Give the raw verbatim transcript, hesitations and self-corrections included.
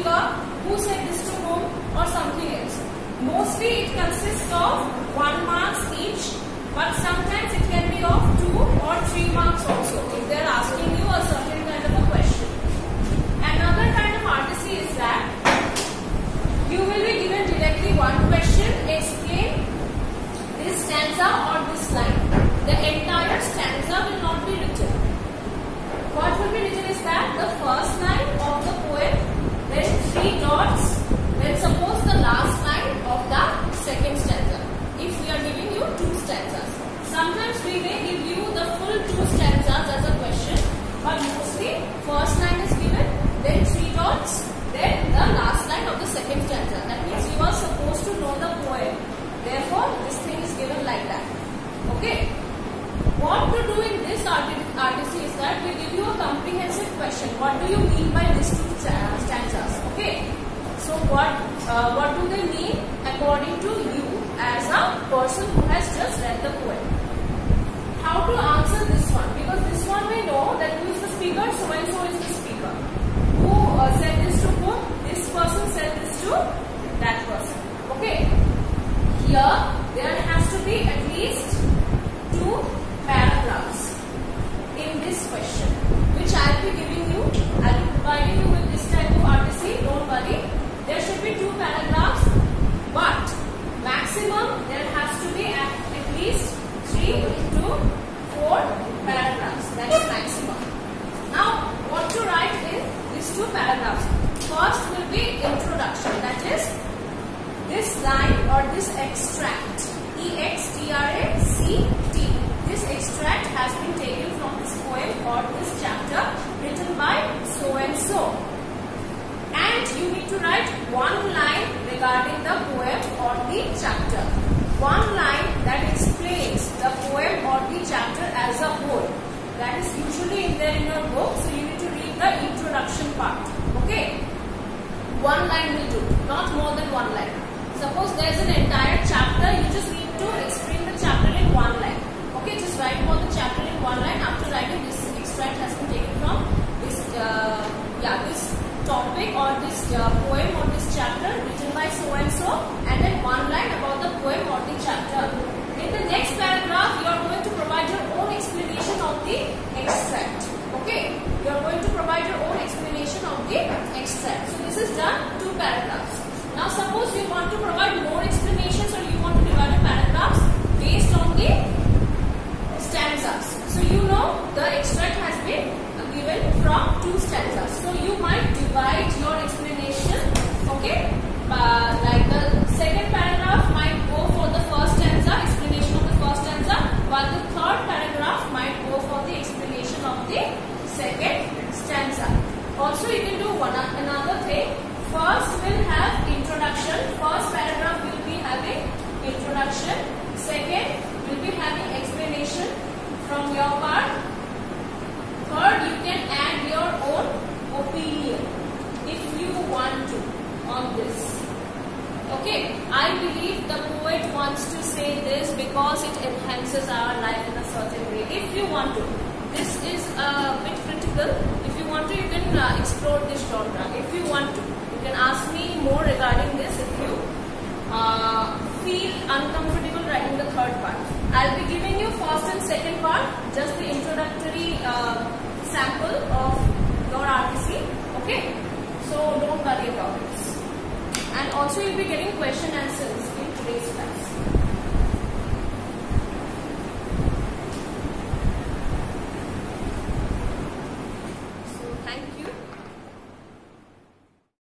speaker, who said this to whom, or something else. Mostly it consists of one marks each, but sometimes it can be of two or three marks also if they are asking you a certain kind of a question. Another kind of R T C is that you will be given directly one question, explain this stanza or this line. The entire stanza will not be written. What will be written is that the first line of the poem, then three dots, then suppose the last line of the second stanza. If we are giving you two stanzas. Sometimes we may give you the full two stanzas as a question, but mostly first line is given, then three dots, then the last line of the second stanza. That means you are supposed to know the poem. Therefore, this thing is given like that. Okay. What to do in this R T C is that we give you a comprehensive question. What do you mean by these two stanzas? Okay. So what uh, what do they mean according to you as a person who has just read the poem? How to answer this one? Because this one we know that who is the speaker, so and so is the speaker. Who uh, said this to whom? This person said this to that person. Okay. Here there has to be at least two paragraphs in this question, which I will be giving you. I will be providing you with this type of R T C. Don't worry. There should be two paragraphs, but maximum there has to be at, at least three to four paragraphs. That is maximum. Now, what to write in these two paragraphs? First will be introduction. That is this line or this extract. E X T R A C T. This extract has been taken from this poem or this chapter written by so and so. And you need to write one line regarding the poem or the chapter. One line that explains the poem or the chapter as a whole. That is usually in there in your book. So you need to read the introduction part. Okay. One line will do. Not more than one line. Suppose there is an entire chapter. You just need to explain the chapter in one line. Okay. Just write about the chapter in one line. After writing, this extract has been taken from this. Uh, yeah. This topic or this uh, poem or this chapter written by so and so, and then one line about the poem or the chapter. In the next paragraph, you are going to provide your own explanation of the extract. Okay, you are going to provide your own explanation of the extract. So this is done two paragraphs. Now suppose you want to provide more explanations or you want to divide the paragraphs based on the stanzas. So you know the extract has been given from two stanzas. So you might divide your explanation, okay, uh, like the second paragraph might go for the first stanza, explanation of the first stanza, while the third paragraph might go for the explanation of the second stanza. Also you can do one another thing. First will have introduction, first paragraph will be having introduction, second will be having explanation from your part. Third, you can add your own opinion if you want to on this. Okay, I believe the poet wants to say this because it enhances our life in a certain way. If you want to, this is a bit critical. If you want to, you can uh, explore this genre. If you want to, you can ask me more regarding this if you uh, feel uncomfortable writing the third part. I'll be giving you first and second part, just the introductory uh, sample of your R T C. Okay, so don't worry about this. And also you'll be getting question answers in today's class.